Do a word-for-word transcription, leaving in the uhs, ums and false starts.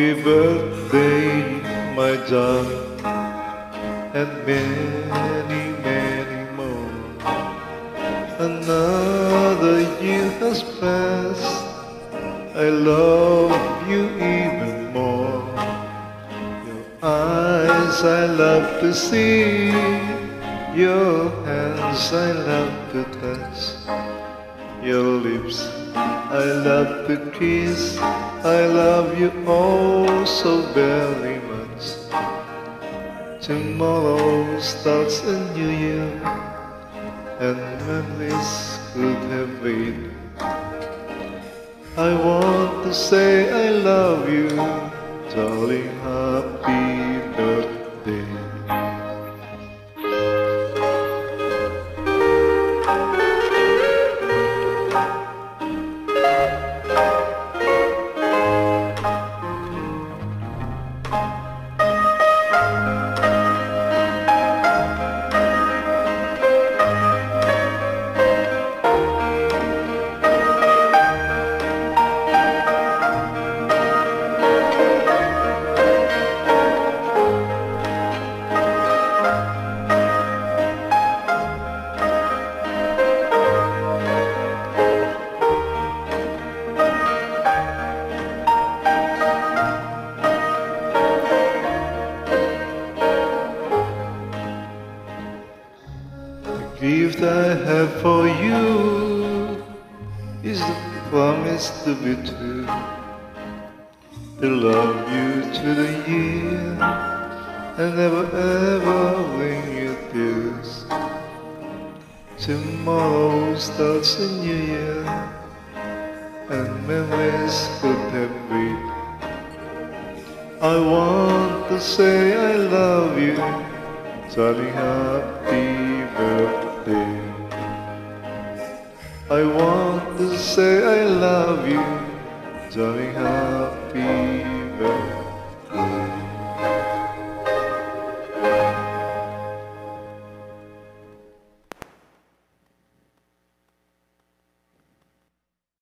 Happy birthday, my darling, and many, many more. Another year has passed, I love you even more. Your eyes I love to see, your hands I love to touch, your lips I love to kiss. I love you oh so very much. Tomorrow starts a new year, and memories could have waited. I want to say I love you, darling, happy birthday. The gift I have for you is the promise to be true, to love you to the year and never ever bring you tears. Tomorrow starts a new year, and memories could have waited. I want to say I love you, darling, happy birthday. I want to say I love you, darling, happy